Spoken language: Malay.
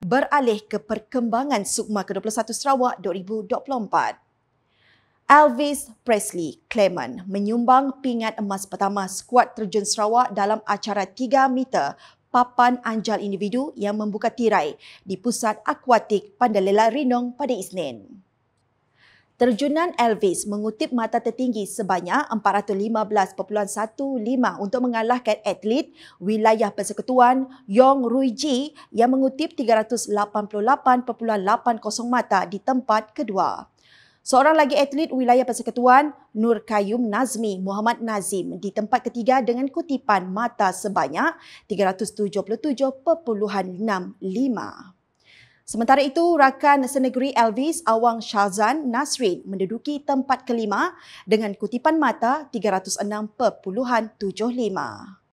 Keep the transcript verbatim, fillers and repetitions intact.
beralih ke perkembangan Sukma ke dua puluh satu Sarawak dua ribu dua puluh empat. Elvis Presley Clement menyumbang pingat emas pertama skuad terjun Sarawak dalam acara tiga meter papan anjal individu yang membuka tirai di Pusat Akuatik Pandalela Rinong pada Isnin. Terjunan Elvis mengutip mata tertinggi sebanyak empat ratus lima belas perpuluhan satu lima untuk mengalahkan atlet wilayah persekutuan Yong Rui Ji yang mengutip tiga ratus lapan puluh lapan perpuluhan lapan kosong mata di tempat kedua. Seorang lagi atlet wilayah persekutuan Nur Qayyum Nazmi Muhammad Nazim di tempat ketiga dengan kutipan mata sebanyak tiga ratus tujuh puluh tujuh perpuluhan enam lima. Sementara itu, rakan senegeri Elvis Awang Shazan Nasrin menduduki tempat kelima dengan kutipan mata tiga ratus enam perpuluhan tujuh lima.